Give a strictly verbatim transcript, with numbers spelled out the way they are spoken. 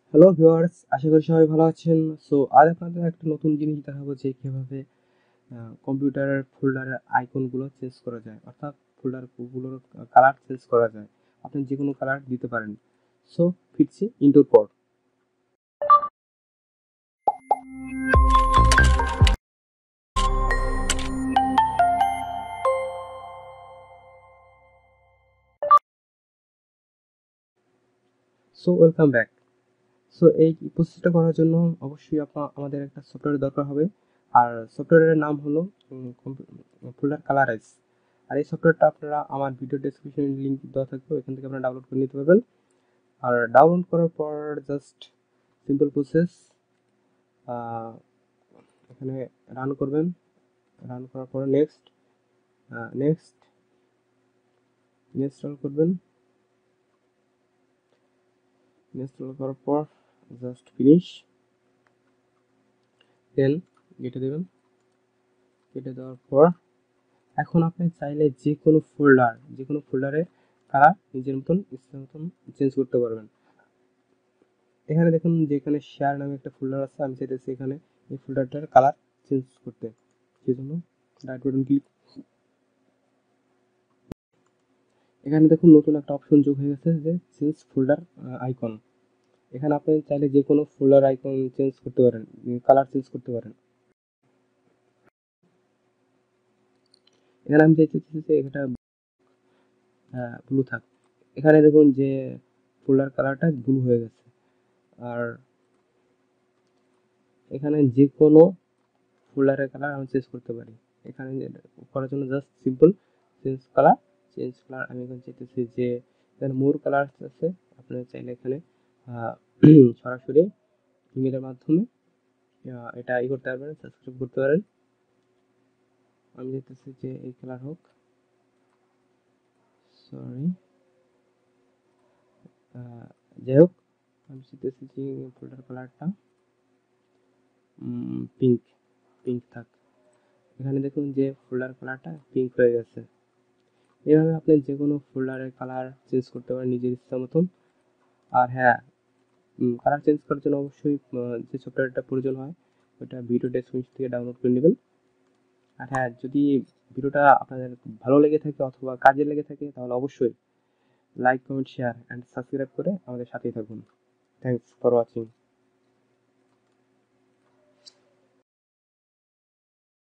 Hello viewers, আশা করি সবাই ভালো আছেন। সো আজ আপনাদের একটা নতুন জিনিস দেখাবো যে কিভাবে কম্পিউটারের ফোল্ডারের আইকনগুলো চেঞ্জ করা যায়, অর্থাৎ ফোল্ডারগুলোর কালার চেঞ্জ করা যায়। আপনি যে কোনো কালার দিতে পারেন। সো ফিরছি ইন্টোর পর। So welcome back. সো এই প্রসেসটা করার জন্য অবশ্যই আপনার আমাদের একটা সফটওয়্যার দরকার হবে, আর সফটওয়্যারের নাম হলো ফোল্ডার কালারাইজ। আর এই সফটওয়্যারটা আপনারা আমার ভিডিও ডেসক্রিপশনে লিঙ্ক দেওয়া থাকবে, এখান থেকে আপনারা ডাউনলোড করে নিতে পারবেন। আর ডাউনলোড করার পর জাস্ট সিম্পল প্রসেস, এখানে রান করবেন। রান করার পর নেক্সট নেক্সট ইনস্টল করবেন। ইনস্টল করার পর জাস্ট ফিনিশ, দেন কেটে দেবেন। কেটে দেওয়ার পর এখন আপনি চাইলে যে কোনো ফোল্ডার যে কোনো ফোল্ডারে কালার নিজের মতন ইচ্ছা মতন চেঞ্জ করতে পারবেন। এখানে দেখুন যে এখানে শেয়ার নামে একটা ফোল্ডার আছে, আমি চাইতেছি এখানে এই ফোল্ডারটার কালার চেঞ্জ করতে। সেই জন্য রাইট বাটন ক্লিক। এখানে দেখুন নতুন একটা অপশন যোগ হয়ে গেছে যে চেঞ্জ ফোল্ডার আইকন। এখানে আপনি চাইলে যে কোনো ফোল্ডার আইকন চেঞ্জ করতে পারেন, কালার চেঞ্জ করতে পারেন। এখানে আমি চাইতেছি যে এটা ব্লু থাক। এখানে দেখুন যে ফোল্ডার কালারটা ব্লু হয়ে গেছে। আর এখানে যে কোনো ফোল্ডারের কালার আমি চেঞ্জ করতে পারি। এখানে করার জন্য just simple change colour. Change colour আমি এখন চাইতেছি যে এখানে মোর কালার আছে, আপনারা চাইলে এখানে সরাসরি ইমেলের মাধ্যমে এটা ই করতে পারবেন, সাবস্ক্রাইব করতে পারেন। আমি চাইতেছি যে এই কালার হোক, সরি যাই হোক, আমি চাইতেছি যে ফোল্ডার কালারটা পিঙ্ক পিঙ্ক থাক। এখানে দেখুন যে ফোল্ডার কালারটা পিঙ্ক হয়ে গেছে। এভাবে আপনি যে কোনো ফোল্ডারের কালার চেঞ্জ করতে পারেন নিজের ইচ্ছা মতন। আর হ্যাঁ, কালার চেঞ্জ করার জন্য অবশ্যই যে সফটওয়্যারটা প্রয়োজন হয় ওটা ভিডিও ডেসক্রিপশন থেকে ডাউনলোড করে নেবেন। আর হ্যাঁ, যদি ভিডিওটা আপনাদের ভালো লেগে থাকে অথবা কাজে লেগে থাকে তাহলে অবশ্যই like, comment, share and subscribe করে আমাদের সাথেই থাকুন। Thanks for watching.